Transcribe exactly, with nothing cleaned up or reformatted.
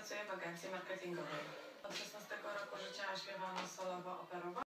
pracuję w agencji marketingowej. Od szesnastego roku życia śpiewam solowo, operowo.